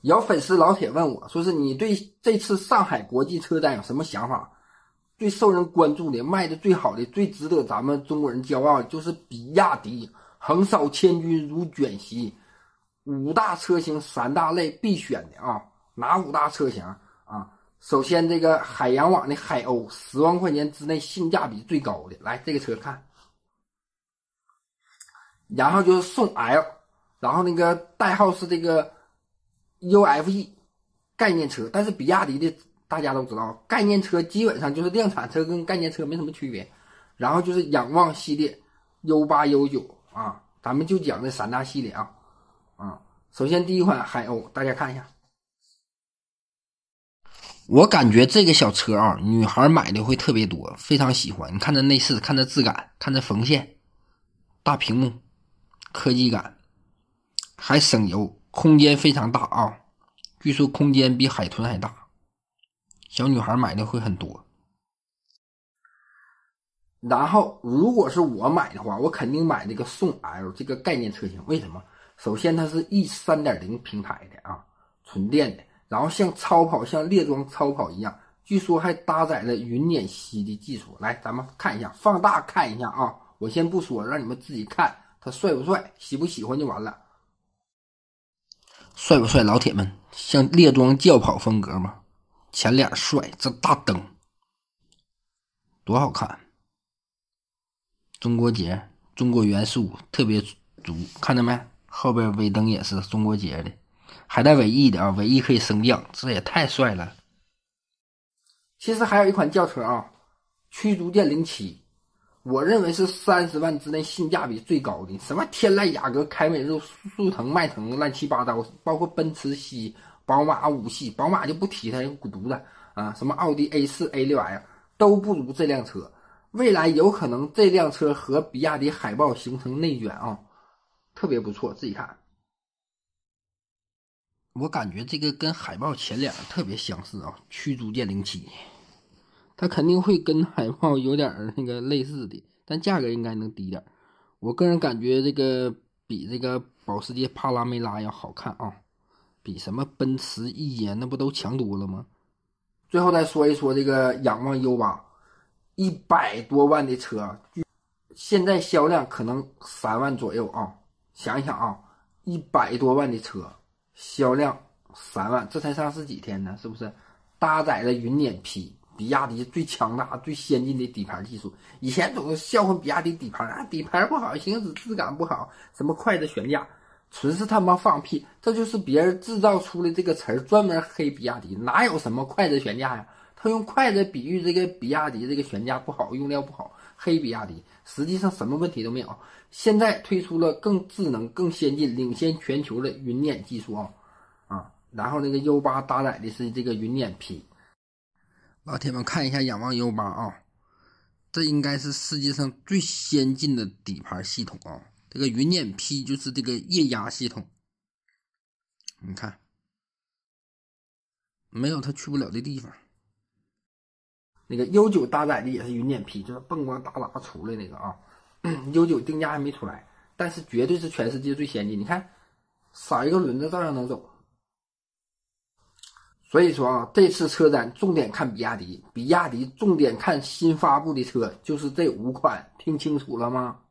有粉丝老铁问我，说是你对这次上海国际车展有什么想法？最受人关注的、卖的最好的、最值得咱们中国人骄傲的就是比亚迪，横扫千军如卷席，5大车型3大类必选的啊！哪5大车型啊？首先这个海洋网的海鸥，10万块钱之内性价比最高的，来这个车看。然后就是宋 L， 然后那个代号是这个 UFE 概念车，但是比亚迪的大家都知道，概念车基本上就是量产车跟概念车没什么区别。然后就是仰望系列 U8、U9 啊，咱们就讲这3大系列啊。首先第一款海鸥，大家看一下。我感觉这个小车啊，女孩买的会特别多，非常喜欢。你看这内饰，看这质感，看这缝线，大屏幕，科技感，还省油，空间非常大啊！据说空间比海豚还大，小女孩买的会很多。然后如果是我买的话，我肯定买这个宋 L 这个概念车型。为什么？首先它是 E3.0 平台的啊，纯电的。然后像超跑，像猎装超跑一样，据说还搭载了云辇息的技术。来，咱们看一下，放大看一下啊！我先不说，让你们自己看，他帅不帅，喜不喜欢就完了。帅不帅，老铁们？像猎装轿跑风格吗？前脸帅，这大灯多好看！中国结，中国元素特别足，看到没？后边尾灯也是中国结的。还带尾翼的啊，尾翼可以升降，这也太帅了。其实还有一款轿车啊，驱逐舰07，我认为是30万之内性价比最高的。什么天籁、雅阁、凯美瑞、速腾、迈腾，乱七八糟，包括奔驰系、宝马5系，宝马就不提它，有股犊子啊，什么奥迪 A4、A6L 都不如这辆车。未来有可能这辆车和比亚迪海豹形成内卷啊，特别不错，自己看。我感觉这个跟海豹前脸特别相似啊，驱逐舰07，它肯定会跟海豹有点那个类似的，但价格应该能低点。我个人感觉这个比这个保时捷帕拉梅拉要好看啊，比什么奔驰 E 呀那不都强多了吗？最后再说一说这个仰望 U8，100多万的车，现在销量可能3万左右啊。想一想啊，100多万的车。销量3万，这才上市几天呢？是不是？搭载了云辇皮，比亚迪最强大、最先进的底盘技术。以前总是笑话比亚迪底盘啊，底盘不好，行驶质感不好，什么快的悬架，纯是他妈放屁！这就是别人制造出的这个词儿，专门黑比亚迪。哪有什么快的悬架呀？他用快的比喻这个比亚迪这个悬架不好，用料不好，黑比亚迪。实际上什么问题都没有。现在推出了更智能、更先进、领先全球的云辇技术然后那个 U8 搭载的是这个云辇皮。老铁们看一下仰望 U8 啊，这应该是世界上最先进的底盘系统啊。这个云辇皮就是这个液压系统，你看没有它去不了的地方。那个 U9 搭载的也是云辇皮，就是蹦光大拉出来那个啊。U9 定价还没出来，但是绝对是全世界最先进。你看少一个轮子照样能走。所以说啊，这次车展重点看比亚迪，比亚迪重点看新发布的车，就是这5款，听清楚了吗？